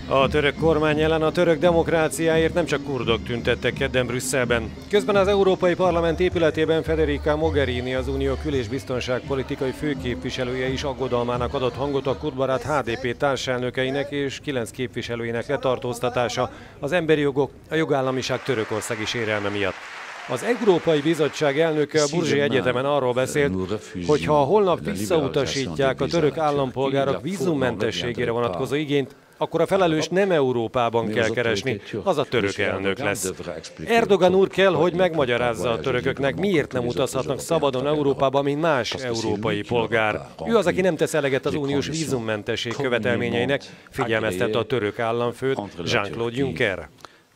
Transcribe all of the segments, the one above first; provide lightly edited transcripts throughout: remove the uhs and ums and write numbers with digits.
A török kormány ellen a török demokráciáért nem csak kurdok tüntettek kedden Brüsszelben. Közben az Európai Parlament épületében Federica Mogherini, az Unió kül- és biztonságpolitikai főképviselője is aggodalmának adott hangot a kurdbarát HDP társelnökeinek és 9 képviselőinek letartóztatása az emberi jogok, a jogállamiság törökországi sérelme miatt. Az Európai Bizottság elnöke a Burzsi Egyetemen arról beszélt, hogy ha holnap visszautasítják a török állampolgárok vízummentességére vonatkozó igényt, akkor a felelős nem Európában kell keresni, az a török elnök lesz. Erdogan úr kell, hogy megmagyarázza a törököknek, miért nem utazhatnak szabadon Európába, mint más európai polgár. Ő az, aki nem tesz eleget az uniós vízummentesség követelményeinek, figyelmeztette a török államfőt, Jean-Claude Juncker.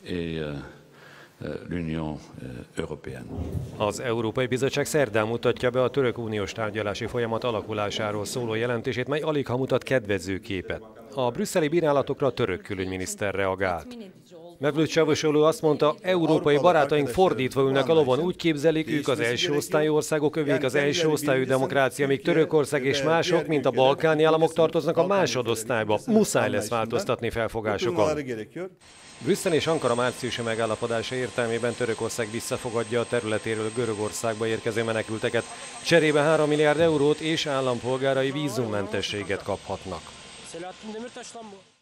Az Európai Bizottság szerdán mutatja be a török uniós tárgyalási folyamat alakulásáról szóló jelentését, mely aligha mutat kedvező képet. A brüsszeli bírálatokra a török külügyminiszter reagált. Mevlüt Çavuşoğlu azt mondta, európai barátaink fordítva ülnek a lovon, úgy képzelik, ők az első osztályú országok, övék az első osztályú demokrácia, míg Törökország és mások, mint a balkáni államok tartoznak a másodosztályba. Muszáj lesz változtatni felfogásokon. Brüsszel és Ankara márciusi megállapodása értelmében Törökország visszafogadja a területéről Görögországba érkező menekülteket. Cserébe 3 milliárd eurót és állampolgárai vízummentességet kaphatnak.